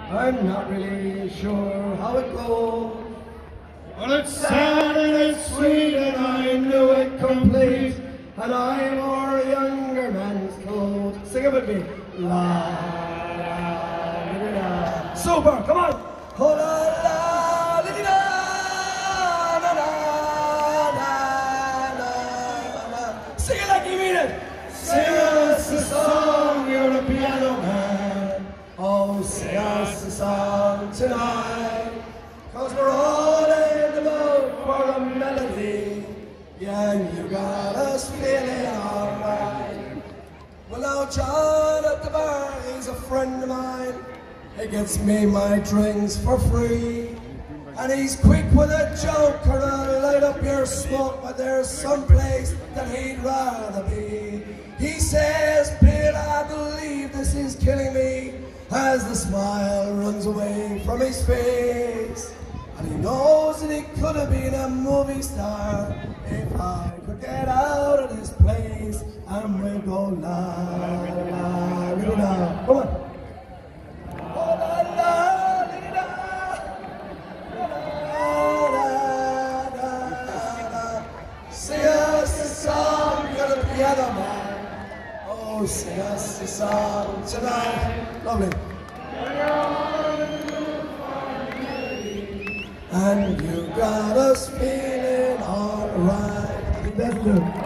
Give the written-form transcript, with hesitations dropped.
I'm not really sure how it goes. Well, it's sad and it's sweet and I knew it complete. And I'm our younger man's clothes. Sing it with me. La, la, la, la. Super, come on. Oh, la, la, la, la, la, la, la. Sing it like you mean it. Sing us a song, you're a piano man. Oh, sing us a song tonight. 'Cause we're all in the mood for a melody. Yeah, and you got us feeling alright. Well, now John at the bar, he's a friend of mine. He gets me my drinks for free. And he's quick with a joke or a light up your smoke, but there's some place that he'd rather be. He says, Bill, I believe this is killing me, as the smile runs away from his face. And he knows that he could have been a movie star if I could get out of this place. And we'll go la, la, la, la. Come on. Oh, la, la, la, la, la, la. Sing us a song, you're the piano man. Oh, sing us a song tonight. Lovely. And you got us feeling alright.